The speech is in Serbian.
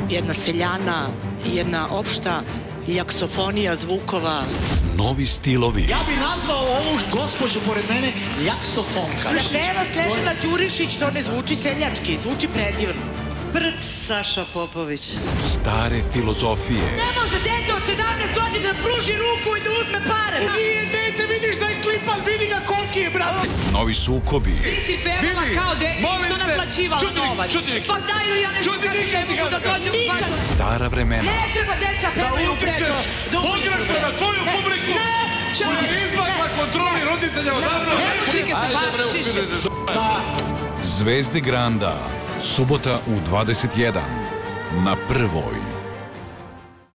jedna seljana, jedna opšta jaksofonija zvukova. Novi stilovi. Ja bi nazvao ovu gospođu pored mene jaksofonka. Da peva Snežana Đurišić, to ne zvuči seljački, zvuči predivno. Prc Saša Popović. Stare filozofije. Ne može dete od 17 godina da pruži ruku i da uzme pare. Nije dete, vidiš da je klipan, vidi ga koliki je, brate. Novi sukobi. Ti si pevala kao dete, isto naplaćivala novac. Pa daj li ja nešto kad ne mogu da dođem u pare. Stara vremena. Ne treba deca pevaju predno. Pogrešno na tvoju publiku koja je izmakla kontroli roditelja odavno. Slike se bačiš. Zvezde Granda. Subota u 21. Na Prvoj.